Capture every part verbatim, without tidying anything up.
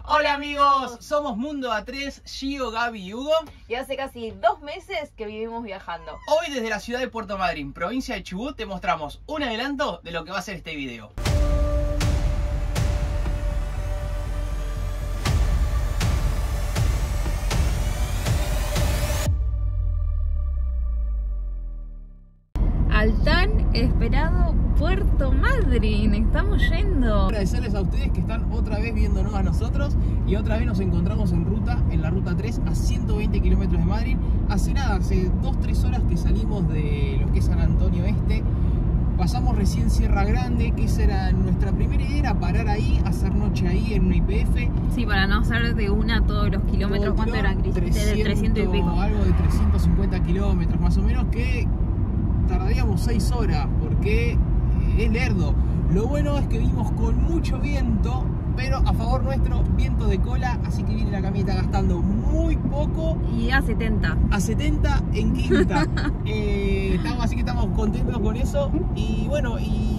Hola amigos, somos Mundo A tres, Gio, Gaby y Hugo. Y hace casi dos meses que vivimos viajando. Hoy desde la ciudad de Puerto Madryn, provincia de Chubut, te mostramos un adelanto de lo que va a ser este video. Al tan esperado Puerto Madryn, estamos yendo. Agradecerles a ustedes que están otra vez viéndonos a nosotros y otra vez nos encontramos en ruta, en la ruta tres, a ciento veinte kilómetros de Madryn. Hace nada, hace dos tres horas que salimos de lo que es San Antonio Este. Pasamos recién Sierra Grande, que esa era nuestra primera idea, era parar ahí, hacer noche ahí en una I P F. Sí, para no hacer de una todos los kilómetros. ¿Cuánto eran, Cris? trescientos, De trescientos y pico. Algo de trescientos cincuenta kilómetros más o menos, que tardaríamos seis horas, porque es lerdo. Lo bueno es que vinimos con mucho viento, pero a favor nuestro, viento de cola, así que viene la camioneta gastando muy poco. Y a setenta. A setenta en quinta. eh, estamos, así que estamos contentos con eso. Y bueno,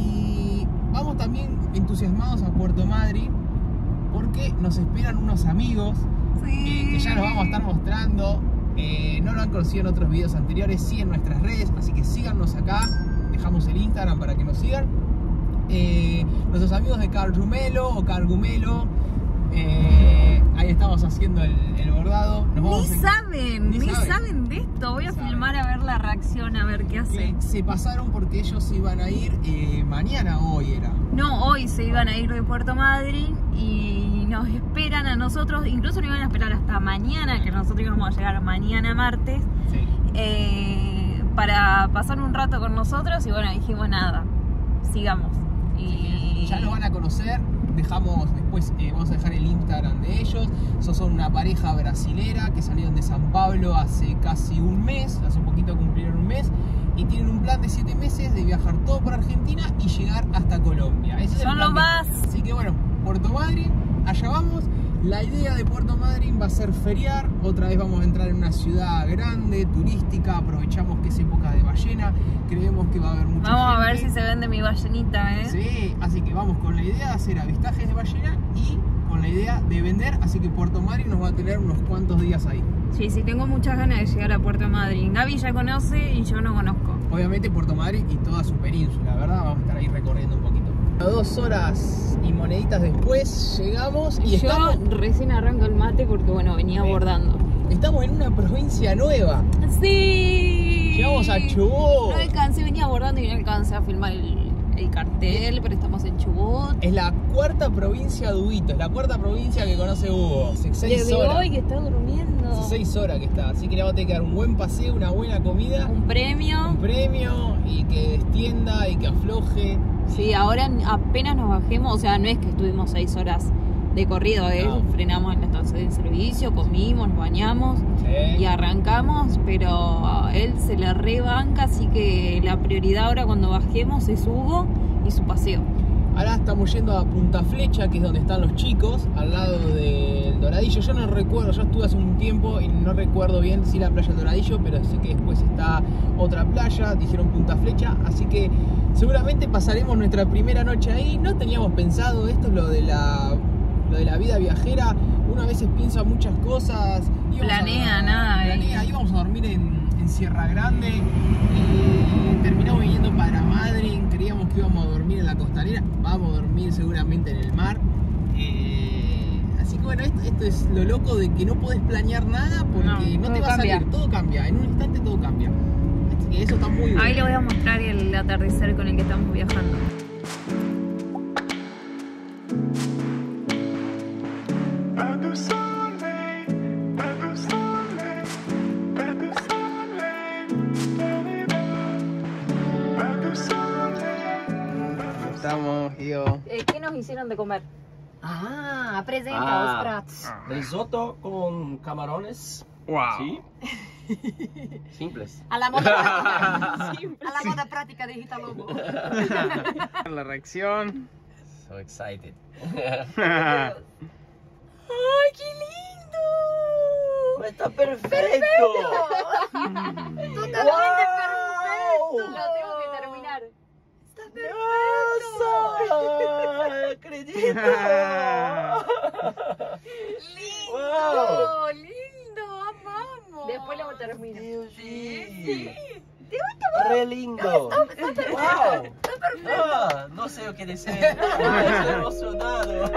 y vamos también entusiasmados a Puerto Madryn, porque nos esperan unos amigos, Sí. eh, que ya nos vamos a estar mostrando. Eh, no lo han conocido en otros videos anteriores, sí en nuestras redes, así que síganos acá. Dejamos el Instagram para que nos sigan. Eh, nuestros amigos de Cargumelo o Cargumelo, eh, ahí estamos haciendo el, el bordado. Nos vamos Ni en... saben, ni ni saben. saben de esto. Voy a Saben. filmar a ver la reacción, a ver qué hace. Se, se pasaron porque ellos iban a ir eh, mañana o hoy era. No, hoy se iban a ir de Puerto Madryn y nos esperan a nosotros. Incluso nos iban a esperar hasta mañana, que nosotros íbamos a llegar mañana martes, Sí. eh, para pasar un rato con nosotros. Y bueno, dijimos nada, sigamos. Y Ya lo van a conocer. Dejamos después, eh, vamos a dejar el Instagram de ellos. Esos son una pareja brasilera que salieron de San Pablo hace casi un mes, hace un poquito cumplieron un mes, y tienen un plan de siete meses de viajar todo por Argentina y llegar hasta Colombia. Ese es el Son plan lo que- más. Así que bueno, Puerto Madryn, allá vamos. La idea de Puerto Madryn va a ser feriar. Otra vez vamos a entrar en una ciudad grande, turística. Aprovechamos que es época de ballena. Creemos que va a haber mucha Vamos a gente. ver si se vende mi ballenita, ¿eh? Sí, así que vamos con la idea de hacer avistajes de ballena y con la idea de vender. Así que Puerto Madryn nos va a tener unos cuantos días ahí. Sí, sí, tengo muchas ganas de llegar a Puerto Madryn. Gaby ya conoce y yo no conozco. Obviamente Puerto Madryn y toda su península, ¿verdad? Vamos a estar ahí recorriendo un poquito. Dos horas y moneditas después llegamos y Yo estamos, recién arranco el mate porque, bueno, venía Sí. abordando. estamos en una provincia nueva. ¡Sí! Llegamos a Chubut. No alcancé, venía abordando y no alcancé a filmar el, el cartel, pero estamos en Chubut. Es la cuarta provincia de Huguito, es la cuarta provincia que conoce Hugo. Hace seis Desde horas. hoy que está durmiendo. Hace seis horas que está, así que le vamos a tener que dar un buen paseo, una buena comida, Un premio. un premio y que destienda y que afloje. Sí, ahora apenas nos bajemos, o sea, no es que estuvimos seis horas de corrido, ¿eh? No. Frenamos en la estación de servicio, comimos, nos bañamos Sí. y arrancamos, pero él se la rebanca, así que la prioridad ahora cuando bajemos es Hugo y su paseo. Ahora estamos yendo a Punta Flecha, que es donde están los chicos, al lado del Doradillo. Yo no recuerdo, yo estuve hace un tiempo y no recuerdo bien si la playa del Doradillo, pero sé que después está otra playa, dijeron Punta Flecha, así que seguramente pasaremos nuestra primera noche ahí. No teníamos pensado, esto es lo de la, lo de la vida viajera, uno a veces piensa muchas cosas. Íbamos Planea a, nada, Planea, eh. íbamos a dormir en, en Sierra Grande, eh, terminamos viniendo para Madryn, creíamos que íbamos a dormir en la costanera, vamos a dormir seguramente en el mar. Eh, así que bueno, esto, esto es lo loco de que no podés planear nada porque No, no, todo te va a cambia. salir, todo cambia, en un instante todo cambia. Así que eso está muy bueno. Ahí le voy a mostrar el atardecer con el que estamos viajando. Estamos, yo. Eh, ¿Qué nos hicieron de comer? Ah, presenta Ah. os pratos. Risotto con camarones. Wow. Sí. Simples. A la moda práctica. A la moda práctica digital lobo. La reacción. So excited. ¡Ay, qué lindo! Está perfecto. Totalmente perfecto. Lo tengo que terminar. Está perfecto. ¡Acredito! dice. Ay, es emocionado.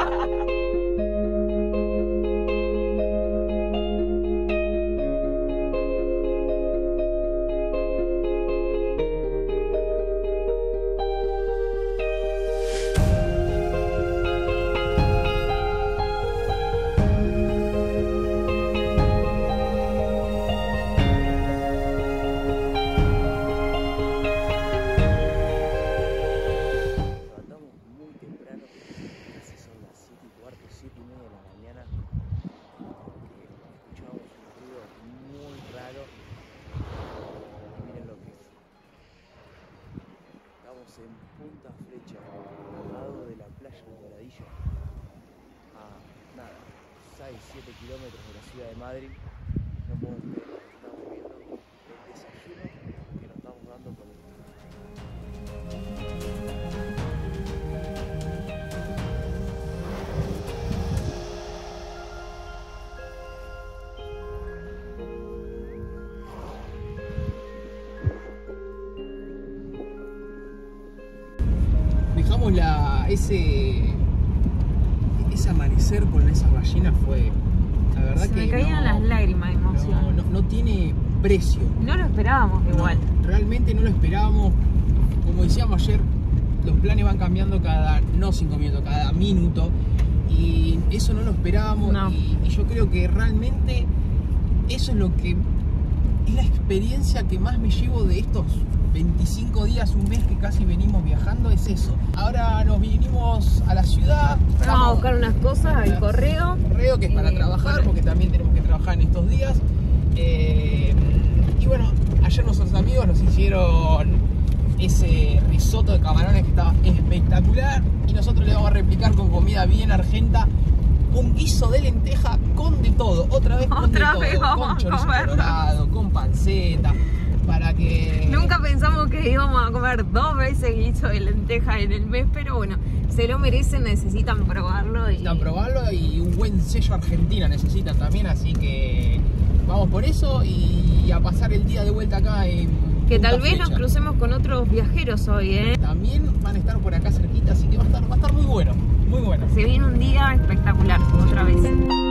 En Punta Flecha, al lado de la playa del Doradillo, a nada, seis siete kilómetros de la ciudad de Madrid. No podemos creer lo que estamos viendo, el desayuno que nos estamos dando con el Dejamos la, ese, ese amanecer con esas ballenas fue, la verdad Se que me caían no, las lágrimas de emoción. no, no, no tiene precio. No lo esperábamos igual. No, realmente no lo esperábamos. Como decíamos ayer, los planes van cambiando cada, no cinco minutos, cada minuto. Y eso no lo esperábamos. No. Y, y yo creo que realmente eso es lo que es la experiencia que más me llevo de estos veinticinco días, un mes que casi venimos viajando, es eso. Ahora nos vinimos a la ciudad. Vamos a buscar unas cosas al correo. Correo que es para Eh, trabajar, bueno. porque también tenemos que trabajar en estos días. Eh, y bueno, ayer nuestros amigos nos hicieron ese risotto de camarones que estaba espectacular. Y nosotros le vamos a replicar con comida bien argenta. Un guiso de lenteja con de todo, otra vez con Otra de vez todo, vamos con a chorizo comerlo. colorado, con panceta, para que... Nunca pensamos que íbamos a comer dos veces guiso de lenteja en el mes, pero bueno, se lo merecen, necesitan probarlo. Y... Necesitan probarlo y un buen sello Argentina necesitan también, así que vamos por eso y a pasar el día de vuelta acá en Que Punta tal vez nos Flecha. crucemos con otros viajeros hoy, ¿eh? También van a estar por acá cerquita, así que va a estar, va a estar muy bueno, muy bueno. Se viene un día espectacular, otra vez.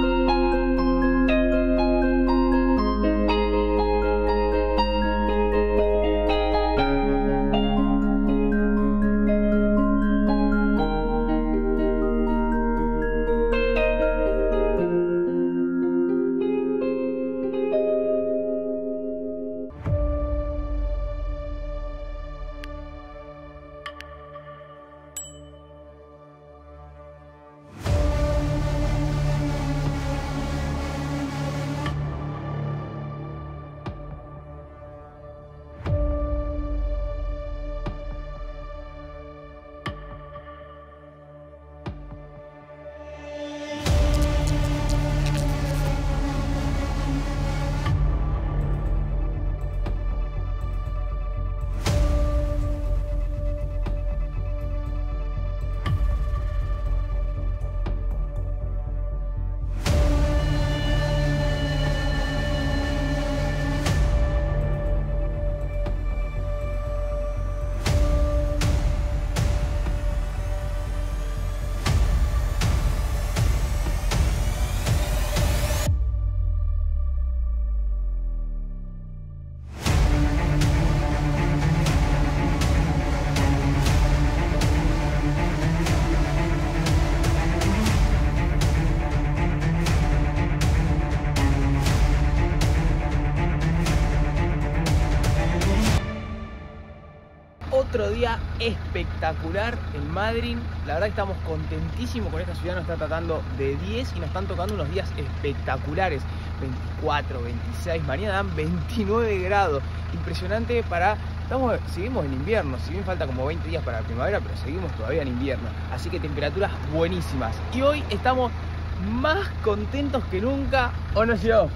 Otro día espectacular en Madrid. La verdad que estamos contentísimos con esta ciudad. Nos está tratando de diez y nos están tocando unos días espectaculares. veinticuatro, veintiséis, mañana dan veintinueve grados. Impresionante para... Estamos, seguimos en invierno, si bien falta como veinte días para la primavera, pero seguimos todavía en invierno. Así que temperaturas buenísimas. Y hoy estamos más contentos que nunca, ¿o no, yo?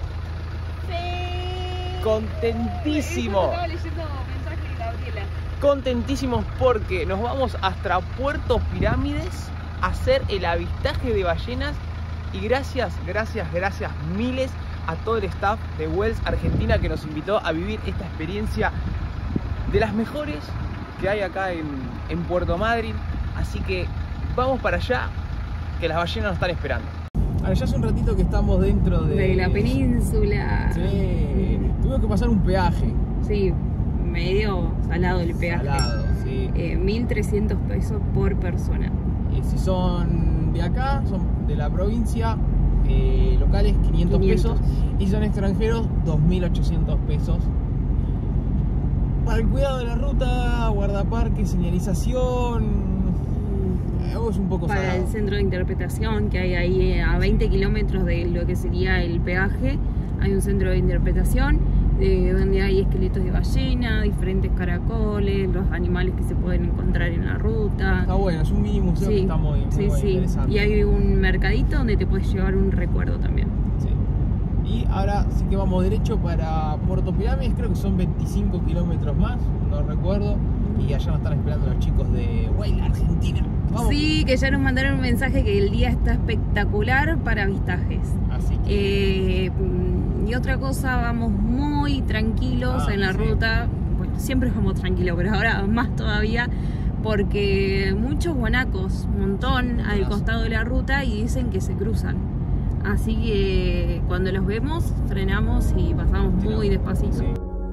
Sí. Contentísimo. Estaba leyendo mensajes de Gabriela. Contentísimos porque nos vamos hasta Puerto Pirámides a hacer el avistaje de ballenas. Y gracias, gracias, gracias miles a todo el staff de Wells Argentina que nos invitó a vivir esta experiencia de las mejores que hay acá en, en Puerto Madryn. Así que vamos para allá, que las ballenas nos están esperando. Ahora, ya hace un ratito que estamos dentro de... De la península. Sí, tuvimos que pasar un peaje. Sí, medio salado el peaje. Salado, sí. Eh, mil trescientos pesos por persona. Eh, si son de acá, son de la provincia, eh, locales quinientos, quinientos pesos. Y si son extranjeros, dos mil ochocientos pesos. Para el cuidado de la ruta, guardaparque, señalización... Es un poco Para salado. el centro de interpretación que hay ahí eh, a veinte kilómetros de lo que sería el peaje, hay un centro de interpretación eh, donde hay esqueletos de ballena, diferentes caracoles, los animales que se pueden encontrar en la ruta. Está bueno, es un mini museo Sí, que está muy, muy sí, bueno, sí. interesante. Y hay un mercadito donde te puedes llevar un recuerdo también. Sí. Y ahora sí que vamos derecho para Puerto Pirámides, creo que son veinticinco kilómetros más, no recuerdo. Y allá nos están esperando los chicos de Whale, Argentina. Vamos. Sí, que ya nos mandaron un mensaje que el día está espectacular para avistajes. Así que... Eh, y otra cosa, vamos muy tranquilos Ah, en la sí. ruta. Bueno, siempre vamos tranquilos, pero ahora más todavía, porque muchos guanacos, un montón al Gracias. costado de la ruta y dicen que se cruzan. Así que cuando los vemos, frenamos y pasamos Sí, muy no. despacito. Sí.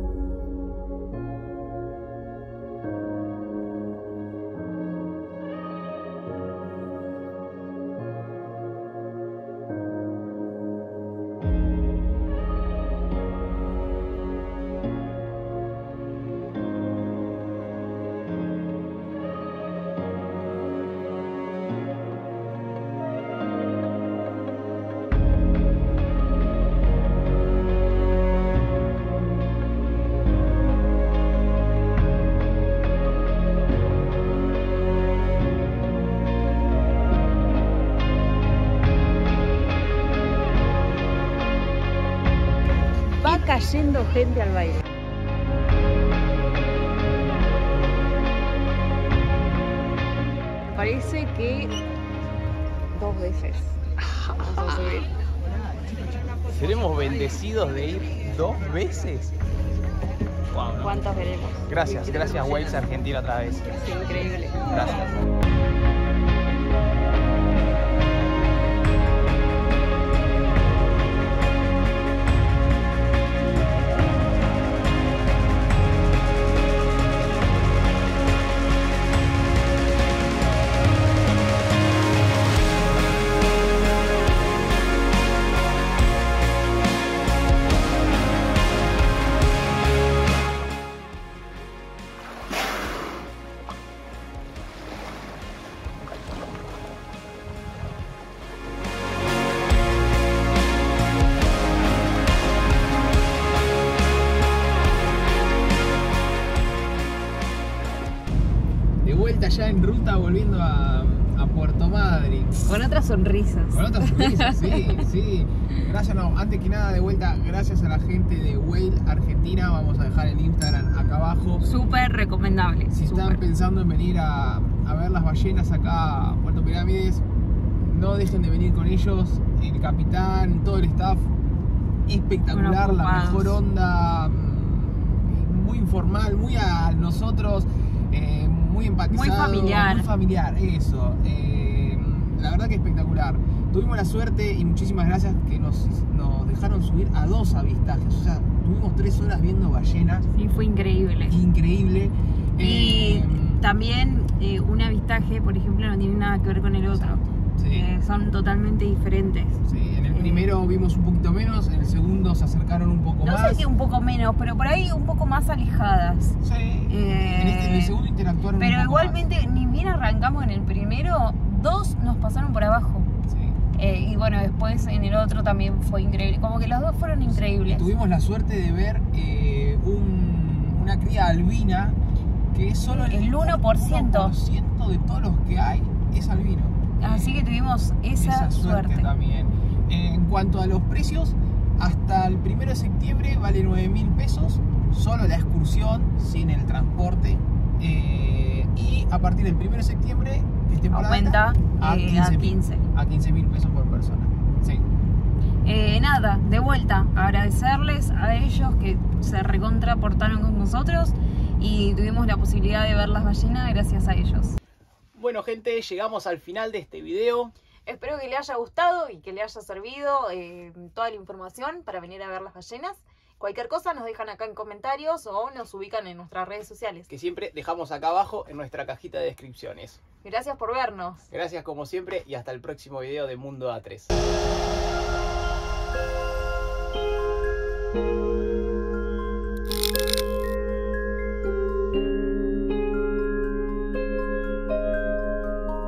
Va cayendo gente al baile. Parece que dos veces vamos a subir. ¿Seremos bendecidos de ir dos veces? Wow, ¿no? ¿Cuántas veremos? Gracias, gracias Wales Argentina otra vez. Sí, increíble. Gracias. De vuelta ya en ruta, volviendo a, a Puerto Madryn. Con otras sonrisas. Con otras sonrisas, sí, sí. Gracias, no, antes que nada, de vuelta, gracias a la gente de Whale Argentina. Vamos a dejar el Instagram acá abajo. Súper recomendable. Si están súper. pensando en venir a, a ver las ballenas acá a Puerto Pirámides, no dejen de venir con ellos. El capitán, todo el staff, espectacular, Unos la copados. mejor onda, mm, muy informal, muy a nosotros, eh, muy empatizado, Muy familiar. muy familiar, eso. Eh, la verdad que espectacular. Tuvimos la suerte y muchísimas gracias que nos, nos dejaron subir a dos avistajes. O sea, tuvimos tres horas viendo ballenas. Sí, fue increíble. Increíble. Y Eh, también eh, un avistaje, por ejemplo, no tiene nada que ver con el otro. Sí. Eh, son totalmente diferentes. Sí, en el Eh, primero vimos un poquito menos, en el segundo se acercaron un poco No más. sé si un poco menos, pero por ahí un poco más alejadas. Sí. Eh, en, este, en el segundo interactuaron Pero un poco igualmente, ni bien arrancamos en el primero, dos nos pasaron por abajo. más. Sí. Eh, y bueno, después en el otro también fue increíble. Como que los dos fueron increíbles. Tuvimos la suerte de ver eh, un- una cría albina que es solo El uno por ciento. uno por ciento de todos los que hay es albino. Así que tuvimos esa, Esa suerte, suerte. también. Eh, en cuanto a los precios, hasta el primero de septiembre vale nueve mil pesos, solo la excursión, sin el transporte. Eh, y a partir del primero de septiembre, que es temporada Aumenta alta, a eh, a quince. a quince mil pesos por persona. Sí. Eh, nada, de vuelta, agradecerles a ellos que se recontraportaron con nosotros y tuvimos la posibilidad de ver las ballenas gracias a ellos. Bueno, gente, llegamos al final de este video. Espero que le haya gustado y que le haya servido eh, toda la información para venir a ver las ballenas. Cualquier cosa nos dejan acá en comentarios o nos ubican en nuestras redes sociales. Que siempre dejamos acá abajo en nuestra cajita de descripciones. Gracias por vernos. Gracias como siempre y hasta el próximo video de Mundo A tres.